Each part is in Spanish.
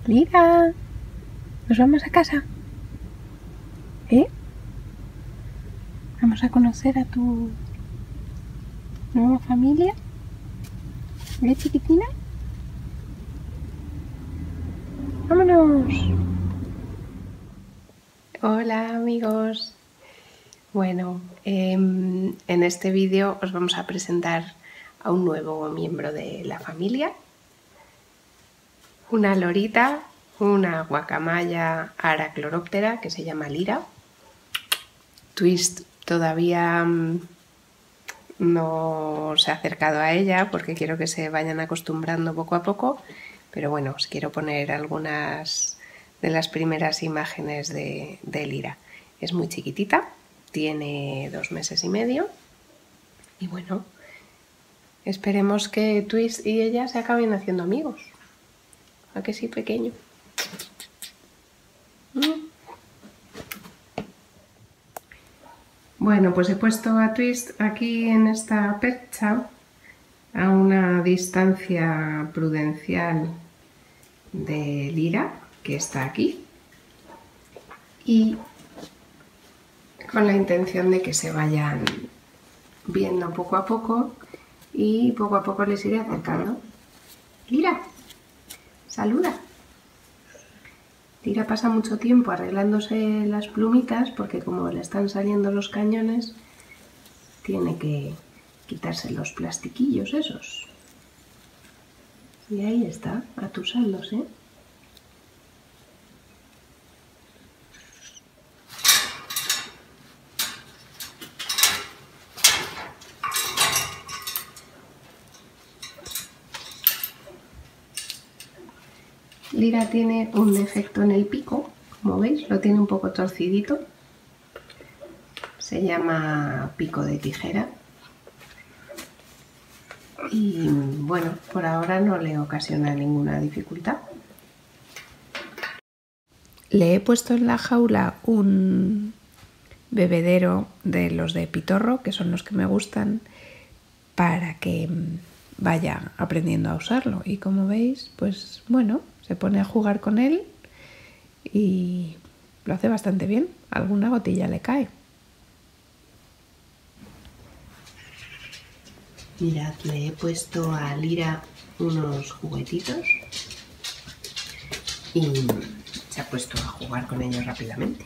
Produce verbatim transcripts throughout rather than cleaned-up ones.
Lira, ¿nos vamos a casa? ¿Eh? ¿Vamos a conocer a tu nueva familia? ¿Eh, chiquitina? ¡Vámonos! Hola amigos. Bueno, eh, en este vídeo os vamos a presentar a un nuevo miembro de la familia. Una lorita, una guacamaya aracloróptera que se llama Lira. Twist todavía no se ha acercado a ella porque quiero que se vayan acostumbrando poco a poco, pero bueno, os quiero poner algunas de las primeras imágenes de, de Lira. Es muy chiquitita, tiene dos meses y medio y bueno, esperemos que Twist y ella se acaben haciendo amigos. ¿A que sí, pequeño? ¿Mm? Bueno, pues he puesto a Twist aquí en esta percha a una distancia prudencial de Lira, que está aquí, y con la intención de que se vayan viendo poco a poco y poco a poco les iré acercando. Lira, saluda. Lira pasa mucho tiempo arreglándose las plumitas porque como le están saliendo los cañones tiene que quitarse los plastiquillos esos. Y ahí está, atusándose. Lira tiene un defecto en el pico, como veis, lo tiene un poco torcidito. Se llama pico de tijera. Y bueno, por ahora no le ocasiona ninguna dificultad. Le he puesto en la jaula un bebedero de los de pitorro, que son los que me gustan, para que vaya aprendiendo a usarlo. Y como veis, pues bueno, se pone a jugar con él y lo hace bastante bien. Alguna gotilla le cae. Mirad, le he puesto a Lira unos juguetitos y se ha puesto a jugar con ellos rápidamente.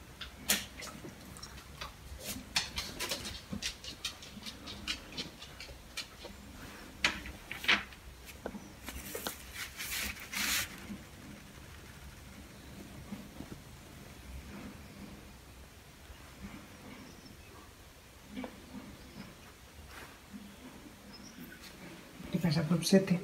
¿Qué pasa, Popsete?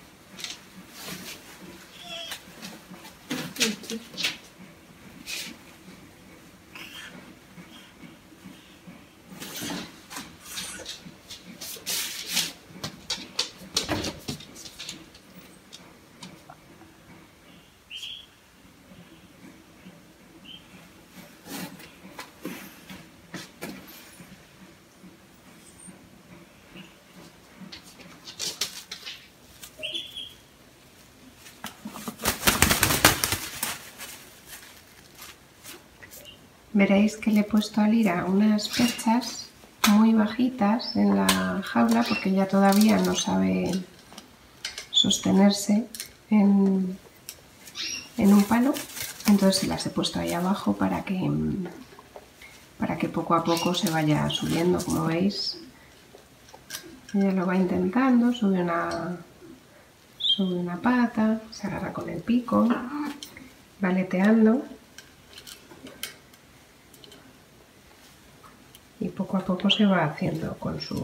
Veréis que le he puesto a Lira unas perchas muy bajitas en la jaula porque ella todavía no sabe sostenerse en, en un palo. Entonces las he puesto ahí abajo para que, para que poco a poco se vaya subiendo. Como veis, ella lo va intentando, sube una, sube una pata, se agarra con el pico, va aleteando. Y poco a poco se va haciendo con su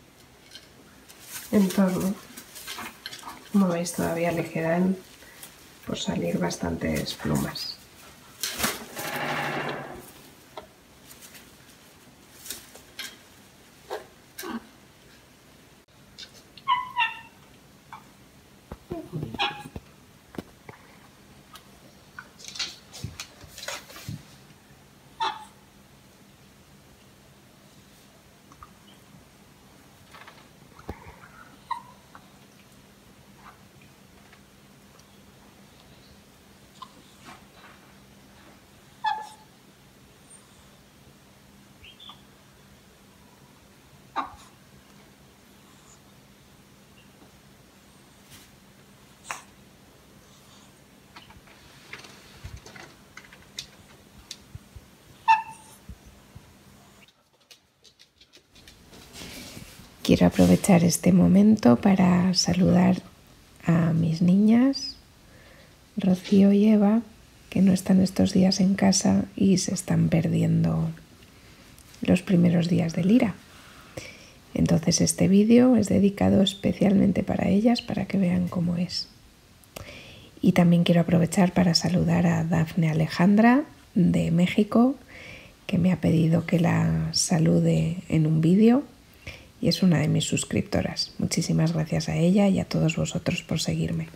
entorno. Como veis, todavía le quedan por salir bastantes plumas. Quiero aprovechar este momento para saludar a mis niñas, Rocío y Eva, que no están estos días en casa y se están perdiendo los primeros días de Lira. Entonces este vídeo es dedicado especialmente para ellas, para que vean cómo es. Y también quiero aprovechar para saludar a Dafne Alejandra de México, que me ha pedido que la salude en un vídeo y es una de mis suscriptoras. Muchísimas gracias a ella y a todos vosotros por seguirme.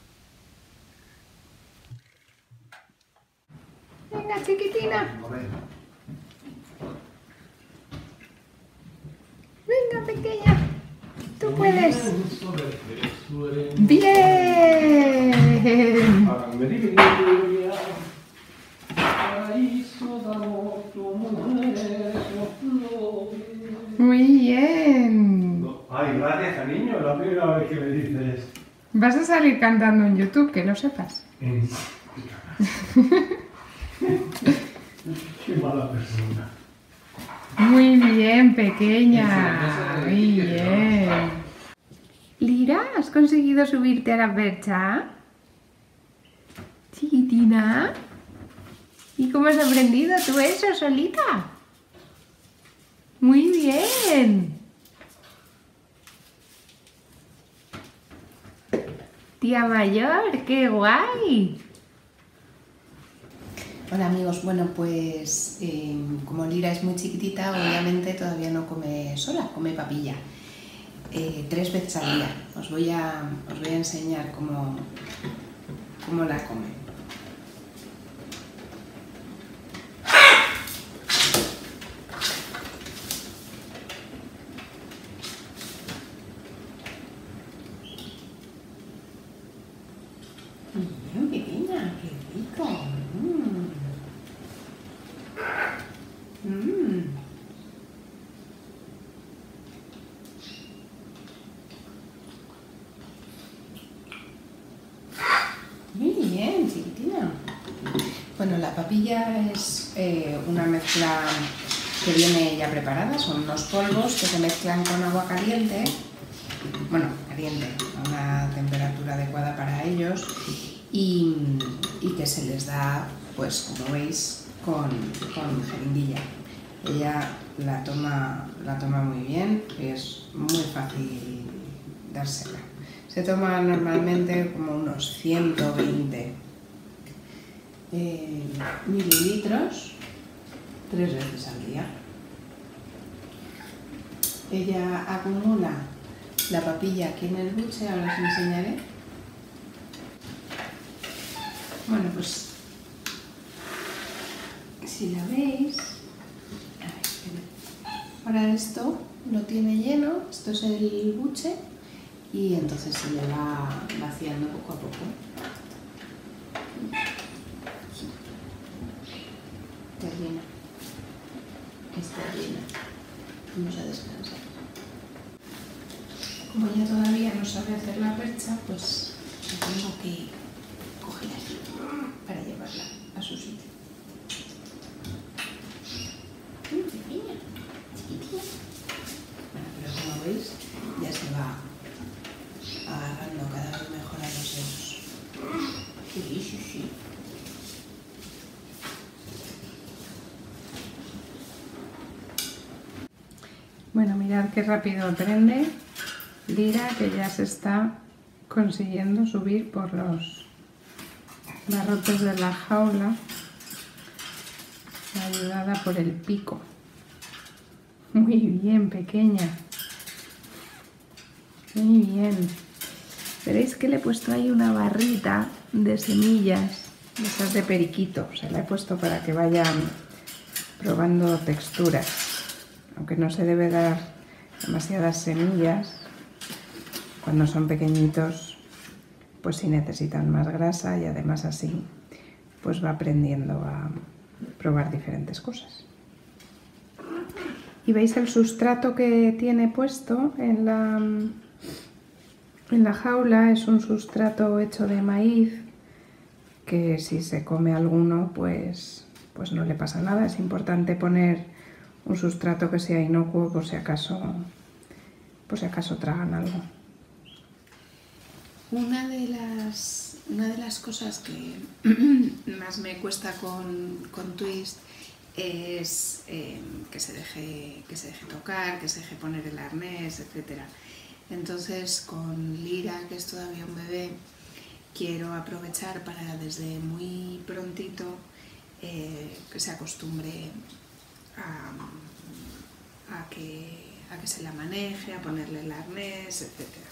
Venga, chiquitina. Venga, pequeña. Tú puedes. Bien. Muy bien. Ay, gracias, cariño, la primera vez que me dices. Vas a salir cantando en YouTube, que lo sepas. En... Qué mala persona. Muy bien, pequeña. Muy bien. Lira, ¿has conseguido subirte a la percha? Chiquitina. ¿Y cómo has aprendido tú eso solita? Muy bien. Tía mayor, qué guay. Hola amigos, bueno pues eh, como Lira es muy chiquitita, obviamente todavía no come sola, come papilla. Eh, tres veces al día. Os voy a, os voy a enseñar cómo, cómo la come. Bien, pequeña, qué rico. Mm. Mm. Muy bien, chiquitina. Bueno, la papilla es eh, una mezcla que viene ya preparada, son unos polvos que se mezclan con agua caliente, bueno, caliente, a una temperatura adecuada para ellos, y, y que se les da, pues como veis, con, con jeringuilla. Ella la toma, la toma muy bien, es muy fácil dársela. Se toma normalmente como unos ciento veinte eh, mililitros tres veces al día. Ella acumula la papilla aquí en el buche, ahora os enseñaré. Bueno, pues si la veis, a ver, ahora esto lo tiene lleno, esto es el buche y entonces se le va vaciando poco a poco. Está llena, está llena. Vamos a descansar. Como ella todavía no sabe hacer la percha, pues la tengo que coger así para llevarla a su sitio. Muy pequeña, chiquitilla. Bueno, pero como veis, ya se va agarrando cada vez mejor a los dedos. Sí, sí, sí. Bueno, mirad qué rápido aprende Lira, que ya se está consiguiendo subir por los barrotes de la jaula, ayudada por el pico. Muy bien, pequeña. Muy bien. Veréis que le he puesto ahí una barrita de semillas, de esas de periquito. Se la he puesto para que vayan probando texturas. Aunque no se debe dar demasiadas semillas, cuando son pequeñitos, pues sí necesitan más grasa y además así pues va aprendiendo a probar diferentes cosas. Y veis el sustrato que tiene puesto en la, en la jaula, es un sustrato hecho de maíz, que si se come alguno pues, pues no le pasa nada. Es importante poner un sustrato que sea inocuo por si acaso por si acaso tragan algo. Una de las, una de las cosas que más me cuesta con, con Twist es eh, que, se deje, que se deje tocar, que se deje poner el arnés, etcétera. Entonces con Lira, que es todavía un bebé, quiero aprovechar para desde muy prontito eh, que se acostumbre a, a, que, a que se la maneje, a ponerle el arnés, etcétera.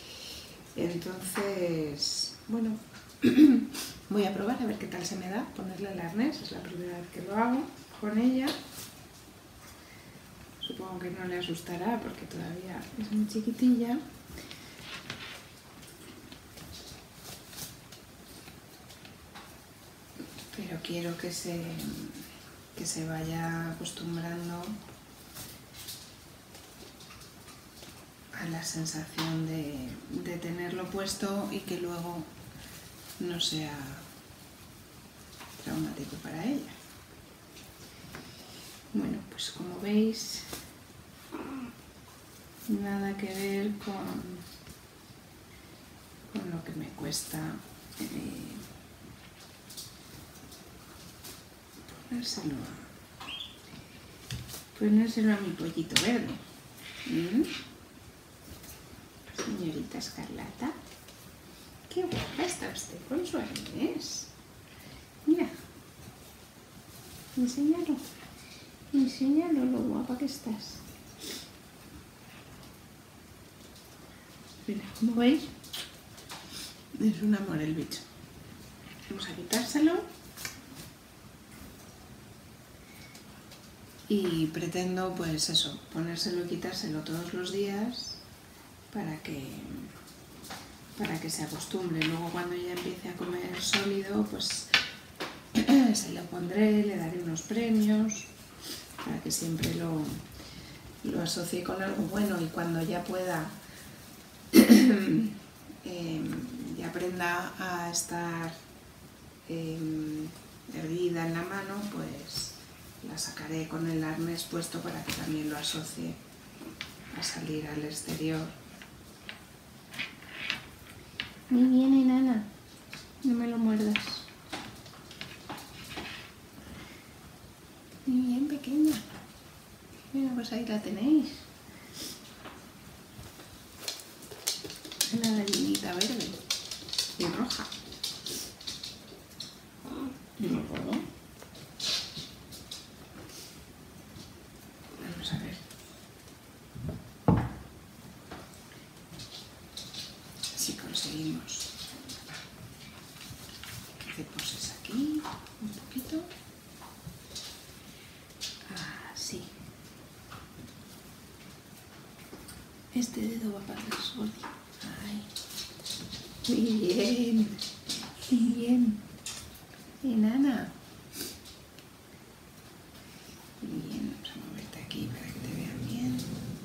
Entonces, bueno, voy a probar a ver qué tal se me da ponerle el arnés. Es la primera vez que lo hago con ella. Supongo que no le asustará porque todavía es muy chiquitilla. Pero quiero que se, que se vaya acostumbrando a la sensación de, de tenerlo puesto y que luego no sea traumático para ella. Bueno, pues como veis, nada que ver con, con lo que me cuesta eh, ponérselo, a, ponérselo a mi pollito verde. ¿Mm? Señorita Escarlata, qué guapa está usted con su arnés. Mira, enséñalo, enséñalo lo guapa que estás. Mira, como veis, es un amor el bicho. Vamos a quitárselo y pretendo, pues eso, ponérselo y quitárselo todos los días para que, para que se acostumbre. Luego cuando ya empiece a comer sólido, pues se lo pondré, le daré unos premios para que siempre lo, lo asocie con algo bueno, y cuando ya pueda eh, y aprenda a estar eh, erguida en la mano, pues la sacaré con el arnés puesto para que también lo asocie a salir al exterior. Muy bien, enana, no me lo muerdas. Muy bien, pequeña. Mira, pues ahí la tenéis. Una gallinita verde y roja. Vamos a ver. Si conseguimos que te poses aquí un poquito. Así. Este dedo va para atrás, Gordi. Ay. Muy bien. Muy bien. Enana. Muy bien, vamos a moverte aquí para que te vean bien.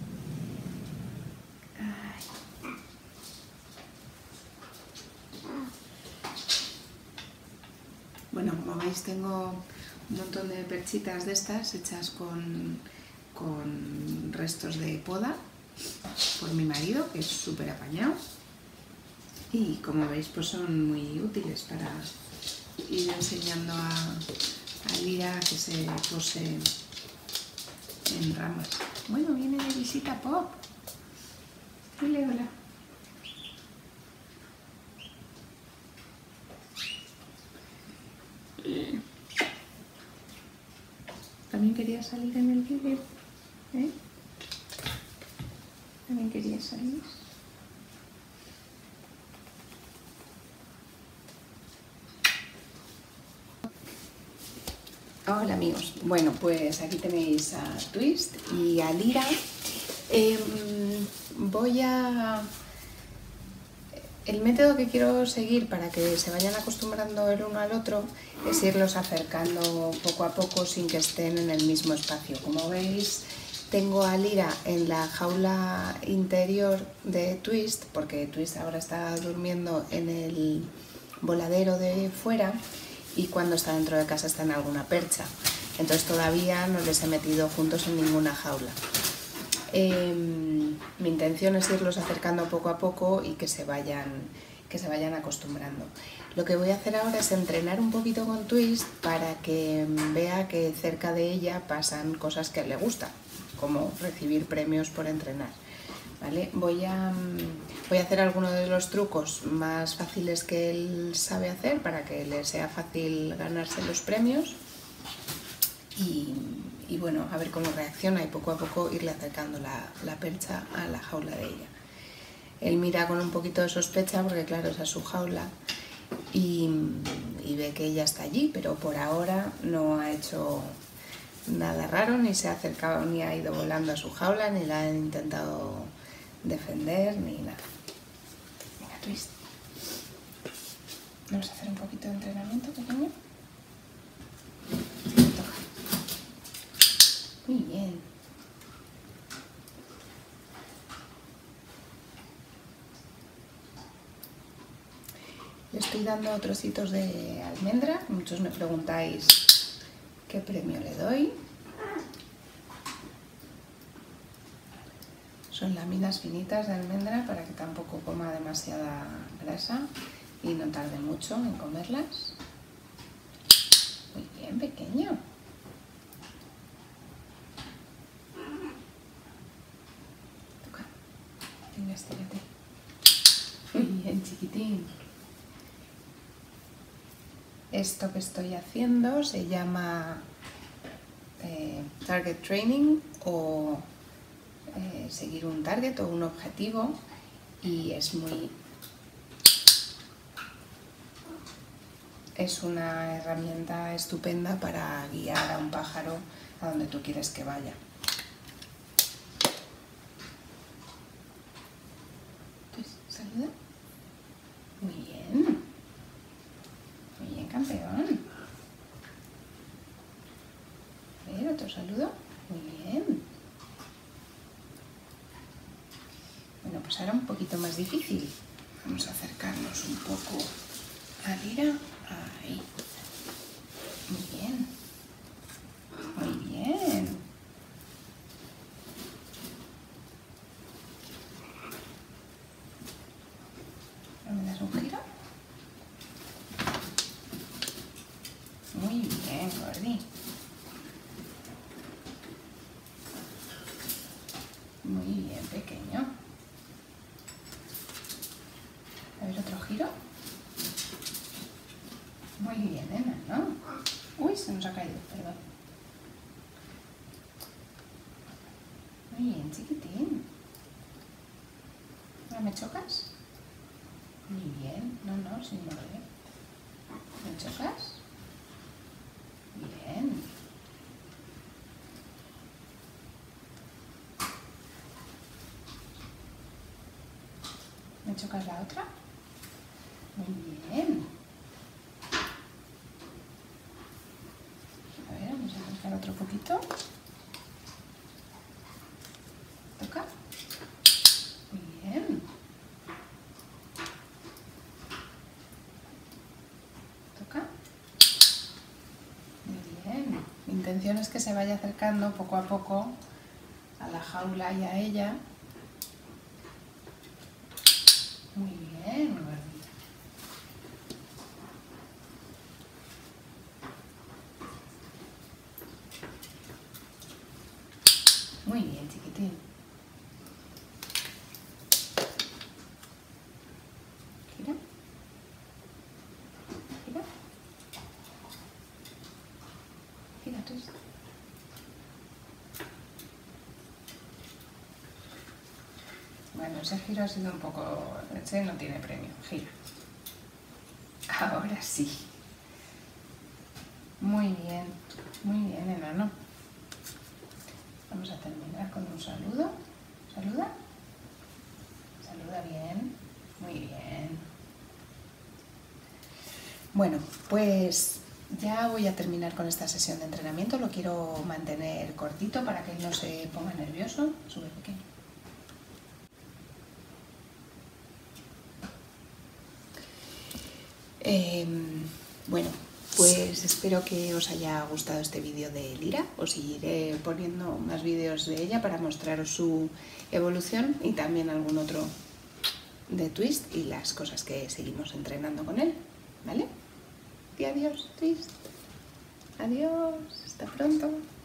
Ay. Bueno, como veis tengo un montón de perchitas de estas hechas con, con restos de poda por mi marido, que es súper apañado, y como veis pues son muy útiles para ir enseñando a, a Lira que se pose en ramas. Bueno, viene de visita Pop. Dile hola. También quería salir en el vídeo, ¿eh? También quería salir. Hola amigos, bueno pues aquí tenéis a Twist y a Lira. Eh, voy a... El método que quiero seguir para que se vayan acostumbrando el uno al otro es irlos acercando poco a poco sin que estén en el mismo espacio. Como veis, tengo a Lira en la jaula interior de Twist, porque Twist ahora está durmiendo en el voladero de fuera y cuando está dentro de casa está en alguna percha. Entonces todavía no les he metido juntos en ninguna jaula. Eh, mi intención es irlos acercando poco a poco y que se vayan, que se vayan acostumbrando. Lo que voy a hacer ahora es entrenar un poquito con Twist para que vea que cerca de ella pasan cosas que le gustan, como recibir premios por entrenar. ¿Vale? Voy a, voy a hacer algunos de los trucos más fáciles que él sabe hacer para que le sea fácil ganarse los premios y, y bueno, a ver cómo reacciona y poco a poco irle acercando la, la percha a la jaula de ella. Él mira con un poquito de sospecha porque claro, esa es su jaula y, y ve que ella está allí, pero por ahora no ha hecho nada raro, ni se ha acercado ni ha ido volando a su jaula, ni la han intentado defender ni nada. Venga, Twist. Vamos a hacer un poquito de entrenamiento, pequeño. Toca. Muy bien. Le estoy dando trocitos de almendra. Muchos me preguntáis qué premio le doy. Son láminas finitas de almendra para que tampoco coma demasiada grasa y no tarde mucho en comerlas. Muy bien, pequeño. Toca. Venga, estírate. Muy bien, chiquitín. Esto que estoy haciendo se llama eh, Target Training o Eh, seguir un target o un objetivo y es muy es una herramienta estupenda para guiar a un pájaro a donde tú quieres que vaya. Pues, saluda. Muy bien. Muy bien, campeón. A ver, otro saludo. Muy bien. Bueno, pues ahora un poquito más difícil. Vamos a acercarnos un poco a Lira. Ahí. Muy bien. Muy bien. ¿Me das un giro? Muy bien, Gordi. Muy bien, pequeño. A ver, otro giro. Muy bien, nena, ¿no? Uy, se nos ha caído, perdón. Muy bien, chiquitín. ¿No me chocas? Muy bien. No, no, sin morder. ¿Me chocas? Bien. ¿Me chocas la otra? Muy bien. A ver, vamos a acercar otro poquito. Toca. Muy bien. Toca. Muy bien. Mi intención es que se vaya acercando poco a poco a la jaula y a ella. Muy bien, gordita. Muy bien, chiquitín. Gira. Gira. Gira, tú. Bueno, ese giro ha sido un poco... Ese no tiene premio. Gira. Ahora sí. Muy bien. Muy bien, enano. Vamos a terminar con un saludo. ¿Saluda? Saluda bien. Muy bien. Bueno, pues ya voy a terminar con esta sesión de entrenamiento. Lo quiero mantener cortito para que él no se ponga nervioso. Sube pequeño. Eh, bueno, pues pues espero que os haya gustado este vídeo de Lira. Os seguiré poniendo más vídeos de ella para mostraros su evolución y también algún otro de Twist y las cosas que seguimos entrenando con él, ¿vale? Y adiós, Twist. Adiós, hasta pronto.